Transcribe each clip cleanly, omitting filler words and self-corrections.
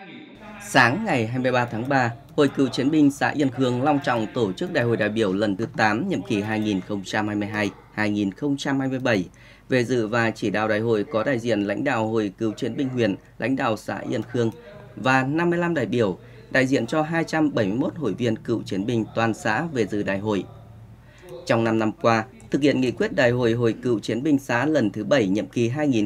Sáng ngày 23 tháng 3, Hội Cựu chiến binh xã Yên Khương long trọng tổ chức Đại hội đại biểu lần thứ 8 nhiệm kỳ 2022-2027. Về dự và chỉ đạo đại hội có đại diện lãnh đạo Hội Cựu chiến binh huyện, lãnh đạo xã Yên Khương và 55 đại biểu, đại diện cho 271 hội viên cựu chiến binh toàn xã về dự đại hội. Trong 5 năm qua, thực hiện nghị quyết Đại hội Hội Cựu chiến binh xã lần thứ 7 nhiệm kỳ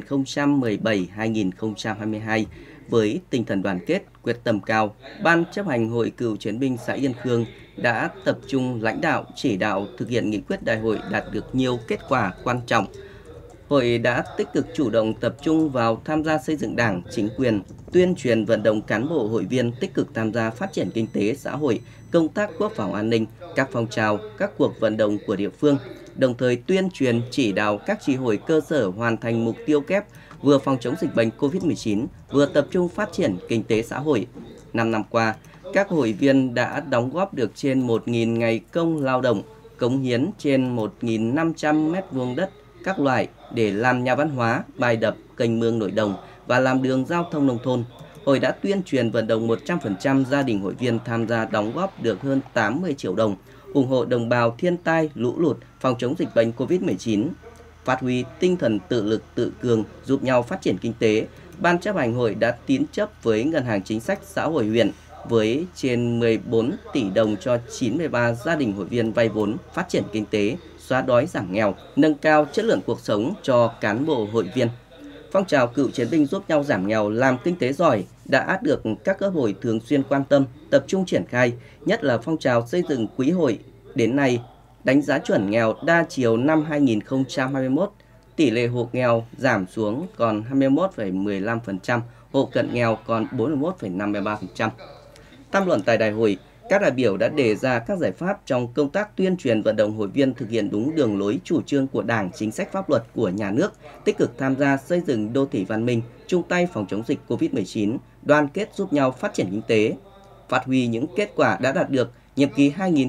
2017-2022 với tinh thần đoàn kết, quyết tâm cao, Ban chấp hành Hội Cựu chiến binh xã Yên Khương đã tập trung lãnh đạo, chỉ đạo thực hiện nghị quyết đại hội đạt được nhiều kết quả quan trọng. Hội đã tích cực chủ động tập trung vào tham gia xây dựng Đảng, chính quyền, tuyên truyền vận động cán bộ hội viên tích cực tham gia phát triển kinh tế xã hội, công tác quốc phòng an ninh, các phong trào, các cuộc vận động của địa phương, đồng thời tuyên truyền chỉ đạo các chi hội cơ sở hoàn thành mục tiêu kép vừa phòng chống dịch bệnh COVID-19, vừa tập trung phát triển kinh tế xã hội. 5 năm qua, các hội viên đã đóng góp được trên 1.000 ngày công lao động, cống hiến trên 1.500 mét vuông đất các loại để làm nhà văn hóa, bài đập, kênh mương nội đồng và làm đường giao thông nông thôn. Hội đã tuyên truyền vận động 100% gia đình hội viên tham gia đóng góp được hơn 80 triệu đồng, ủng hộ đồng bào thiên tai, lũ lụt, phòng chống dịch bệnh COVID-19. Phát huy tinh thần tự lực tự cường giúp nhau phát triển kinh tế, Ban chấp hành hội đã tín chấp với Ngân hàng Chính sách Xã hội huyện với trên 14 tỷ đồng cho 93 gia đình hội viên vay vốn phát triển kinh tế, xóa đói giảm nghèo, nâng cao chất lượng cuộc sống cho cán bộ hội viên. Phong trào cựu chiến binh giúp nhau giảm nghèo, làm kinh tế giỏi đã được các cấp hội thường xuyên quan tâm, tập trung triển khai, nhất là phong trào xây dựng quỹ hội. Đến nay, đánh giá chuẩn nghèo đa chiều năm 2021, tỷ lệ hộ nghèo giảm xuống còn 21,15%, hộ cận nghèo còn 41,53%. Tham luận tại đại hội, các đại biểu đã đề ra các giải pháp trong công tác tuyên truyền vận động hội viên thực hiện đúng đường lối chủ trương của Đảng, chính sách pháp luật của nhà nước, tích cực tham gia xây dựng đô thị văn minh, chung tay phòng chống dịch COVID-19, đoàn kết giúp nhau phát triển kinh tế. Phát huy những kết quả đã đạt được, nhiệm kỳ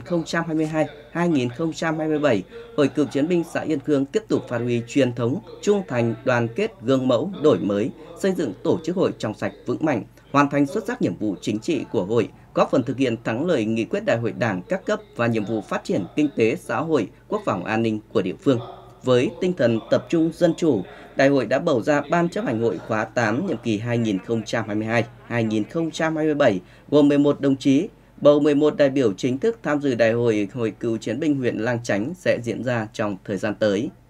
2022-2027, Hội Cựu chiến binh xã Yên Khương tiếp tục phát huy truyền thống trung thành, đoàn kết, gương mẫu, đổi mới, xây dựng tổ chức hội trong sạch vững mạnh, hoàn thành xuất sắc nhiệm vụ chính trị của hội, góp phần thực hiện thắng lợi nghị quyết Đại hội Đảng các cấp và nhiệm vụ phát triển kinh tế xã hội, quốc phòng an ninh của địa phương. Với tinh thần tập trung dân chủ, Đại hội đã bầu ra Ban chấp hành hội khóa 8 nhiệm kỳ 2022-2027 gồm 11 đồng chí, bầu 11 đại biểu chính thức tham dự Đại hội Hội Cựu chiến binh huyện Lang Chánh sẽ diễn ra trong thời gian tới.